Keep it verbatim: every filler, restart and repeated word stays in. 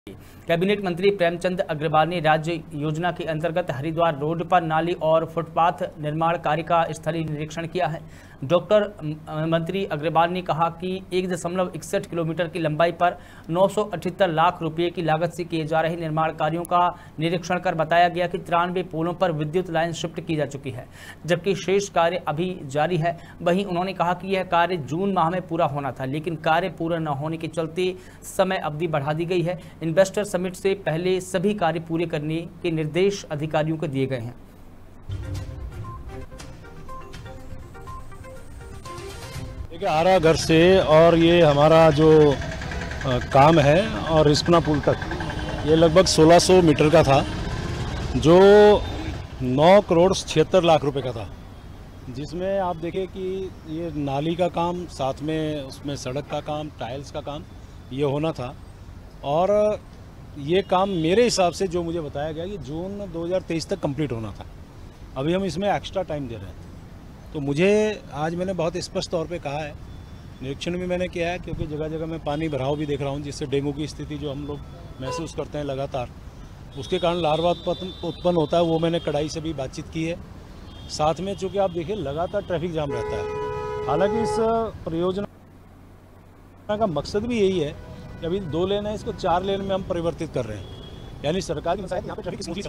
Cabinet मंत्री प्रेमचंद अग्रवाल ने राज्य योजना के अंतर्गत हरिद्वार रोड पर नाली और फुटपाथ निर्माण कार्य का स्थलीय निरीक्षण किया है। डॉक्टर मंत्री अग्रवाल ने कहा कि एक दशमलव इकसठ किलोमीटर की लंबाई पर नौ सौ अठहत्तर लाख रुपए की लागत से किए जा रहे निर्माण कार्यों का निरीक्षण कर बताया गया कि तिरानवे पोलों पर विद्युत लाइन शिफ्ट की जा चुकी है, जबकि शेष कार्य अभी जारी है। वहीं उन्होंने कहा कि यह कार्य जून माह में पूरा होना था, लेकिन कार्य पूरा न होने के चलते समय अवधि बढ़ा दी गई है। इन्वेस्टर समिट से पहले सभी कार्य पूरे करने के निर्देश अधिकारियों को दिए गए हैं। देखिए, आरा घर से और ये हमारा जो आ, काम है और रिस्पना पुल तक ये लगभग सोलह सौ मीटर का था, जो नौ करोड़ छिहत्तर लाख रुपए का था, जिसमें आप देखें कि ये नाली का काम, साथ में उसमें सड़क का काम, टाइल्स का काम ये होना था। और ये काम मेरे हिसाब से जो मुझे बताया गया कि जून दो हज़ार तेईस तक कंप्लीट होना था। अभी हम इसमें एक्स्ट्रा टाइम दे रहे हैं। तो मुझे आज मैंने बहुत स्पष्ट तौर पे कहा है, निरीक्षण भी मैंने किया है, क्योंकि जगह जगह मैं पानी भराव भी देख रहा हूँ, जिससे डेंगू की स्थिति जो हम लोग महसूस करते हैं लगातार, उसके कारण लार्वा उत्पन्न होता है। वो मैंने कड़ाई से भी बातचीत की है। साथ में चूँकि आप देखिए लगातार ट्रैफिक जाम रहता है। हालांकि इस परियोजना का मकसद भी यही है कि अभी दो लेन है, इसको चार लेन में हम परिवर्तित कर रहे हैं, यानी सरकार की यहाँ पे ट्रैफिक